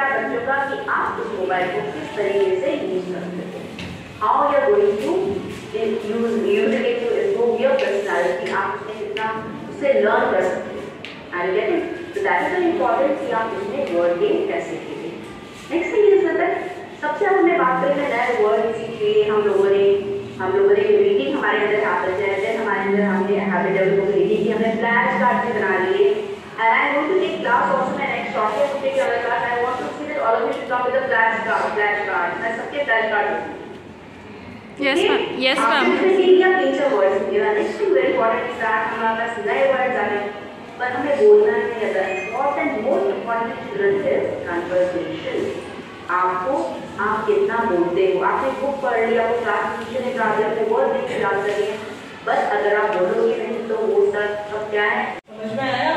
है बच्चों का कि आप उस मोबाइल को किस तरीके से यूज करते हो, how you are going to use it to improve your personality, आप उसमें कितना उससे लर्न कर सकते हो। I get it. तो दैट इज इम्पॉर्टेंट कि आप उसमें वर्ड गेम कैसे खेलें। नेक्स्ट थिंग इज दैट सबसे हमने बात करी है नए वर्ड सीखे हम लोगों ने रीडिंग हमारे अंदर हैबिट है, देन हमारे अंदर हमने हैबिट डेवलप हो रीडिंग की, हमने फ्लैश कार्ड भी बना लिए। And I want to take class also my next shortly to take another class. I want to see that all of you should come with a flash card. मैं सबके flash card Yes ma'am. Yes ma'am. आपने सीख लिया future words. The next thing very important is that हमारे पास नए words आ गए, पर हमें बोलना नहीं आता। Important, most important children is conversation. आपको आप कितना बोलते हो, आपने बुक पढ़ लिया, वो क्लास टीचर ने कहा दिया, आपने वर्ड देख के याद कर लिया, बस अगर आप बोलोगे नहीं तो वो सब क्या है, समझ में आया?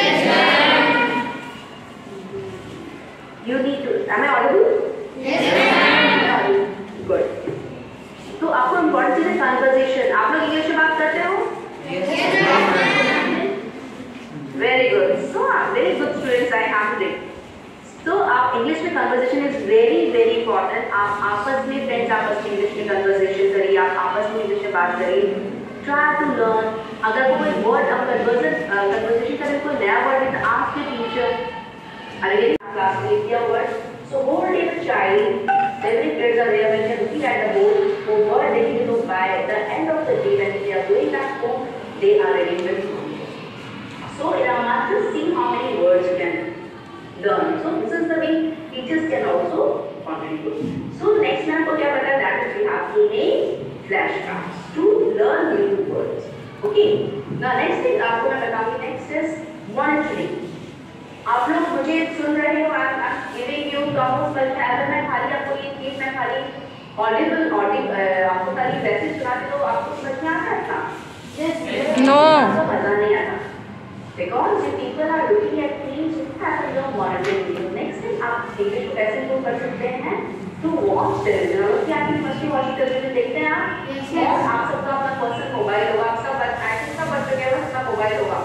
You need to. Am I audible? Yes ma'am. Good. तो आपको इम्पोर्टेंट चीज़ है कन्वर्सेशन। आप लोग इंग्लिश में बात करते हो? Yes ma'am. Very good. So very good students I have today. तो आप इंग्लिश में conversation is very very important. आप आपस में फ्रेंड्स आपस में इंग्लिश में कन्वर्सेशन करिए, आप आपस में इंग्लिश में बात करिए। Try to learn. अगर कोई वर्ड आप कन्वर्सेशन करें कोई नया वर्ड है तो ask your teacher. Again, class with your words. So whole day the child, every kids are there when they are looking at the board. So word they need to know by the end of the day when they are going back home, they are ready with it. So in our math, just see how many words you can learn. So this is the way teachers can also contribute. So next में आपको क्या पता है? That is we have to make flashcards to learn new words. Okay. Now next thing आपको मैं बताऊँगी next is monitoring. आप लोग मुझे सुन रहे हो, गिविंग यू टॉपिक्स, पर अगर मैं खाली आपको ये चीज मैं खाली ऑडिबल आपको खाली मैसेज सुनाती तो आपको समझ में आता था? नो, मजा नहीं आता, because you people are looking at things you have to know monitoring. Next thing आप इंग्लिश को कैसे इम्प्रूव कर सकते हैं? To watch television. क्या आप मस्ती वॉचिंग टेलीविजन देखते हैं आप? यस। आप सबका अपना पर्सनल मोबाइल होगा, आप सब सब बच्चों के पास अपना मोबाइल होगा।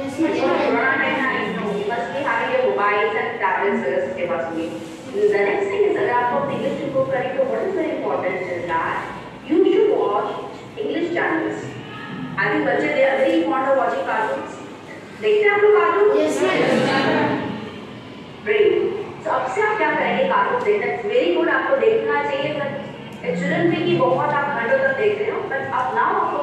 Mobiles and tablets के पास होंगे। The next thing is अगर आपको English improve करें तो what is very important is that you should watch English channels. I think बच्चे they are very fond of watching cartoons. देखते हैं आप लोग cartoon? Yes ma'am. Great. So अब से आप क्या करेंगे? कार्टून देखना very good, आपको देखना चाहिए, but it shouldn't be कि बहुत आप घंटों तक देख रहे हो, but अब now आपको